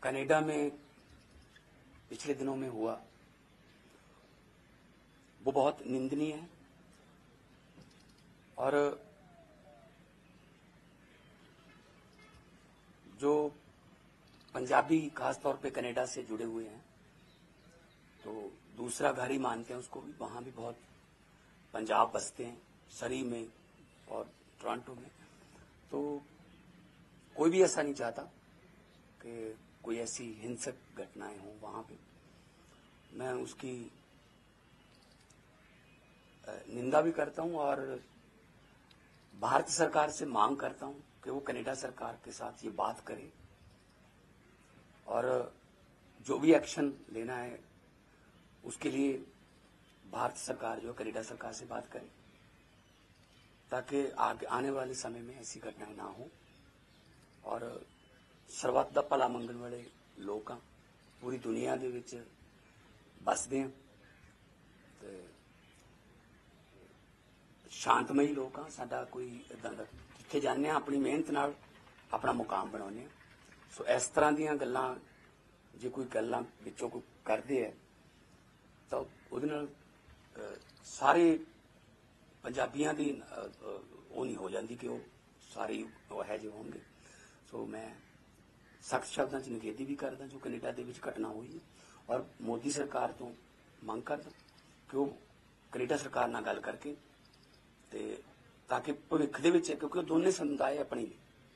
Canada में पिछले दिनों में हुआ वो बहुत निंदनीय है और जो पंजाबी खासतौर पे कनाडा से जुड़े हुए हैं तो दूसरा घर ही मानते हैं उसको भी। वहां भी बहुत पंजाब बसते हैं, सरी में और टोरंटो में। तो कोई भी ऐसा नहीं चाहता कि कोई ऐसी हिंसक घटनाएं हों वहां पे। मैं उसकी निंदा भी करता हूं और भारत सरकार से मांग करता हूं कि वो कनाडा सरकार के साथ ये बात करे और जो भी एक्शन लेना है उसके लिए भारत सरकार जो कनाडा सरकार से बात करे ताकि आगे आने वाले समय में ऐसी घटनाएं ना हो और ਸਰਬੱਤ ਦਾ ਭਲਾ ਮੰਗਣ ਵਾਲੇ ਲੋਕ ਆ, ਪੂਰੀ ਦੁਨੀਆ ਦੇ ਵਿੱਚ ਬਸਦੇ ਆ ਤੇ ਸ਼ਾਂਤਮਈ ਲੋਕ ਆ। ਸਾਡਾ ਕੋਈ ਇਦਾਂ ਦਾ ਜਿੱਥੇ ਜਾਂਦੇ ਆ ਆਪਣੀ ਮਿਹਨਤ ਨਾਲ ਆਪਣਾ ਮੁਕਾਮ ਬਣਾਉਂਦੇ ਆ। ਸੋ ਇਸ ਤਰ੍ਹਾਂ ਦੀਆਂ ਗੱਲਾਂ ਜੇ ਕੋਈ ਗੱਲਾਂ ਵਿੱਚੋਂ ਕੋਈ ਕਰਦੇ ਆ ਤਾਂ ਉਹਦੇ ਨਾਲ ਸਾਰੇ ਪੰਜਾਬੀਆਂ ਦੀ ਉਹ ਨਹੀਂ ਹੋ ਜਾਂਦੀ ਕਿ ਉਹ ਸਾਰੇ ਉਹ ਹੈ ਜਿਹੇ ਹੋਣਗੇ। ਸੋ मैं सख्त शब्दों च निखेधी भी करदा जो कनेडा दे विच घटना हुई है और मोदी सरकार तो मंग करदा कि वो कनेडा सरकार नाल गल करके ते ताकि भविख दे विच क्योंकि दोनों समुदाय अपने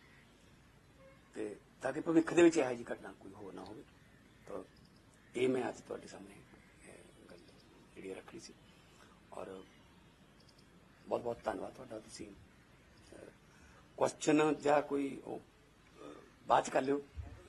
ते ताकि भविख दे विच इहो जी घटना कोई होर ना होवे। तो ये मैं अज तुहाडे सामने गल जिहड़ी रखनी सी और बहुत बहुत धन्नवाद तुहाडा। तुसीं क्वेश्चन जां कोई बाद च कर लियो।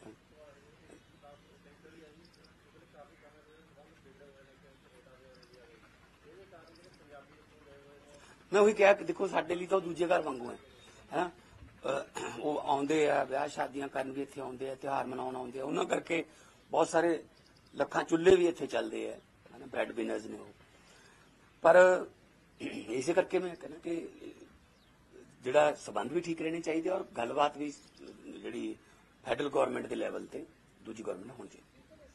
मैं वही कहा कि देखो साडे लिए तो दूजे घर वांगू है वो आउंदे आ ब्याह शादियां करन भी इत्थे आउंदे आ, त्योहार मनाउण आउंदे आ, उन्हां करके बहुत सारे लखां चुल्हे भी इत्थे चलदे आ, ब्रेड विनर्स ने वो। पर इसे करके मैं कहना कि जिहड़ा संबंध भी ठीक रहने चाहिए और गलबात भी जिहड़ी फैडरल गवर्नमेंट के लैवल ते दूजी गवर्नमेंट होनी चाहिए।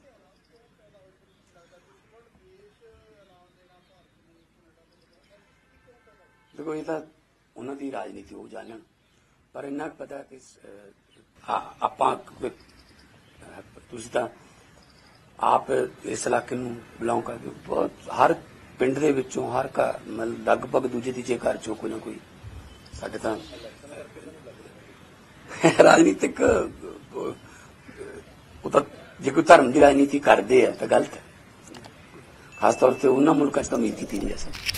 देखो ये तो उन्हों की राजनीति हो जानन पर इन्ना पता कि आप इस इलाके में बिलोंग करते हो। बहुत हर पिंड दे विचों हर मतलब लगभग दूजे तीजे घर चो कोई ना कोई साडे तां राजनीतिक जो कोई धर्म की राजनीति करते हैं तो गलत है। खास तौर पर उन्होंने मुल्कों च तो उम्मीद की नहीं जा सकती।